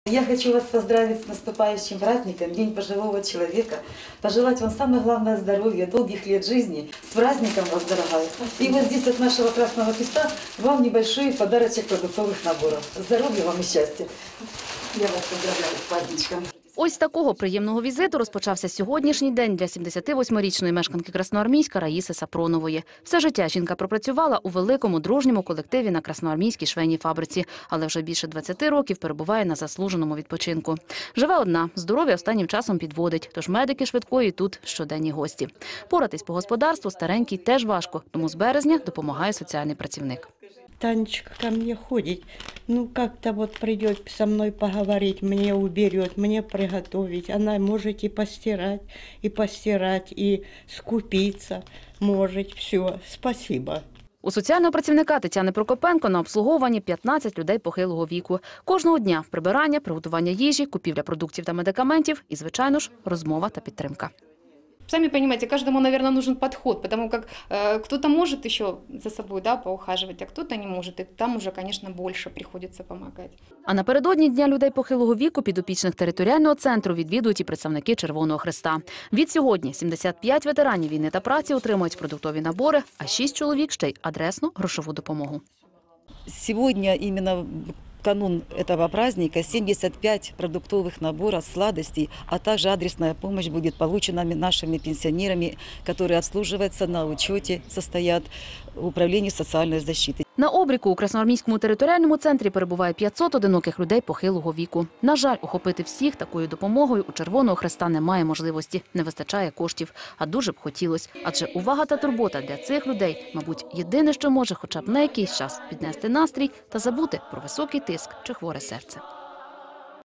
Я хочу вас поздравить с наступающим праздником, День пожилого человека. Пожелать вам самое главное здоровья, долгих лет жизни. С праздником вас, дорогая. И вот здесь от нашего Красного Креста вам небольшой подарочек продуктовых наборов. Здоровья вам и счастья. Я вас поздравляю с праздничком. Ось з такого приємного візиту розпочався сьогоднішній день для 78-річної мешканки Красноармійська Раїси Сапронової. Все життя жінка пропрацювала у великому дружньому колективі на Красноармійській швейній фабриці, але вже більше 20 років перебуває на заслуженому відпочинку. Живе одна, здоров'я останнім часом підводить, тож медики швидкої тут щоденні гості. Поратись по господарству старенькій теж важко, тому з березня допомагає соціальний працівник. Танечка ко мне ходит, ну как-то вот придет со мной поговорить, мне уберет, мне приготовить. Она может и постирать, и скупиться может. Все, спасибо. У соціального працівника Тетяни Прокопенко на обслуговуванні 15 людей похилого віку. Кожного дня прибирання, приготування їжі, купівля продуктів та медикаментів і, звичайно ж, розмова та підтримка. Сами понимаете, каждому, наверное, нужен подход, потому как кто-то может еще за собой, да, поухаживать, а кто-то не может. И там уже, конечно, больше приходится помогать. А напередодні Дня людей похилого віку підопічних територіального центру відвідують і представники Червоного Хреста. Від сьогодні 75 ветеранів війни та праці отримують продуктові набори, а 6 чоловік ще й адресну грошову допомогу. Сегодня именно канун этого праздника 75 продуктовых наборов, сладостей, а также адресная помощь будет получена нашими пенсионерами, которые обслуживаются на учете, состоят в управлении социальной защиты. На обліку у Красноармійському територіальному центрі перебуває 500 одиноких людей похилого віку. На жаль, охопити всіх такою допомогою у Червоного Хреста немає можливості, не вистачає коштів. А дуже б хотілося, адже увага та турбота для цих людей, мабуть, єдине, що може хоча б на якийсь час піднести настрій та забути про високий тиск чи хворе серце.